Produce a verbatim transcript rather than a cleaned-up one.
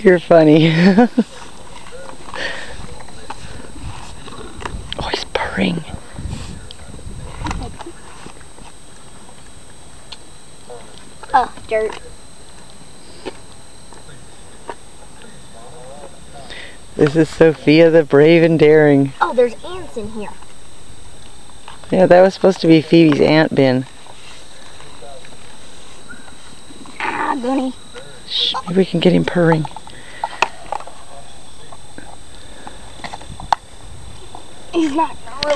You're funny. Oh, he's purring. Oh, dirt. This is Sophia the Brave and Daring. Oh, there's ants in here. Yeah, that was supposed to be Phoebe's ant bin. Ah, Goonie. Shh, maybe we can get him purring. He's not